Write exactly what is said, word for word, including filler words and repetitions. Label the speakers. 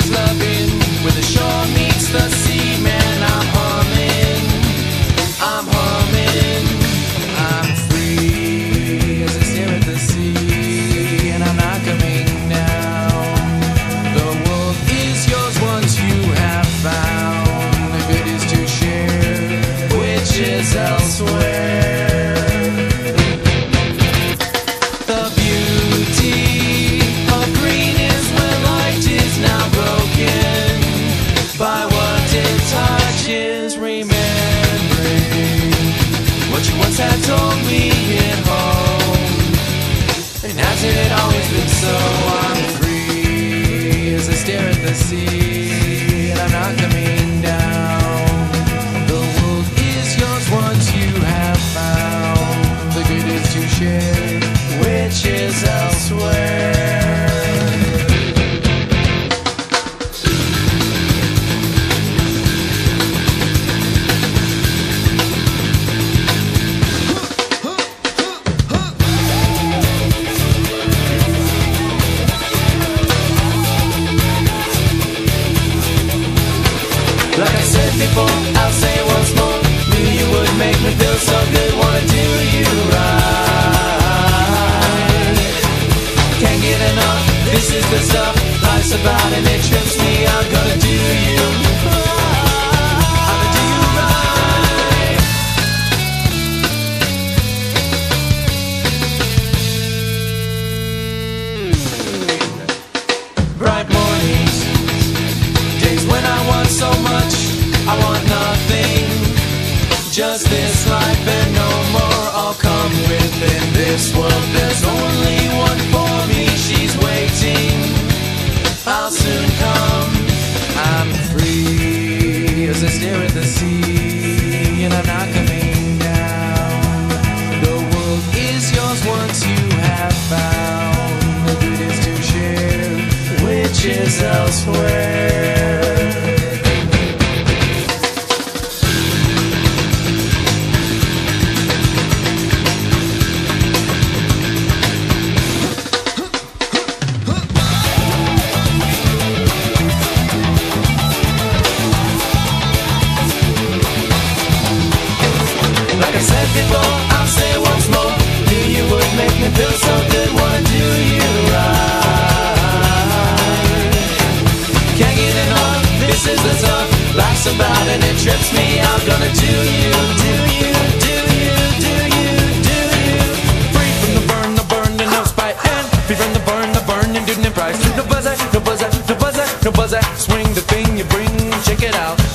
Speaker 1: is loving. Where the shore meets the sea, man, I'm humming. I'm humming. I'm free as I stare at the sea, and I'm not coming down. The world is yours once you have found. The good is to share, which is elsewhere. The beauty of green is when light is now broken by what it touches, remembering what you once had told me at home. And has it always been so? I'm free as I stare at the sea, and I'm not coming down. The world is yours once you have found. The good is to share, which is elsewhere. Like I said before, I'll say it once more. Knew you would make me feel so good. Wanna do you right. Can't get enough, this is the stuff life's about, and it trips me. I'm gonna do you I'm gonna do you right. Bright mornings, days when I want so much, I want nothing. Just this life and no more. I'll come within this world. There's only one for me. She's waiting. I'll soon come. I'm free as I stare at the sea, and I'm not coming down. The world is yours once you have found. The good is to share, which is elsewhere. Like I said before, I'll say it once more. Knew you would make me feel so good. Wanna do you right. Can't get enough, this is the stuff life's about, and it trips me. I'm gonna do you, do you, do you, do you, do you. Free from the burn, the burn, and no spite, and free from the burn, the burn, and do no price. No buzzer, no buzzer, no buzzer, no buzzer. Swing the thing you bring, check it out.